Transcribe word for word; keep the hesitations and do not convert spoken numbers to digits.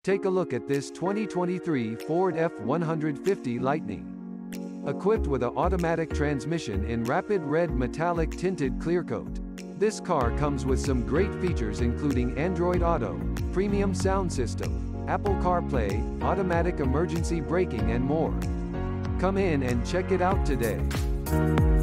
Take a look at this twenty twenty-three Ford F one fifty Lightning. Equipped with an automatic transmission in rapid red metallic tinted clearcoat. This car comes with some great features including Android Auto, premium sound system, Apple CarPlay, automatic emergency braking and more. Come in and check it out today.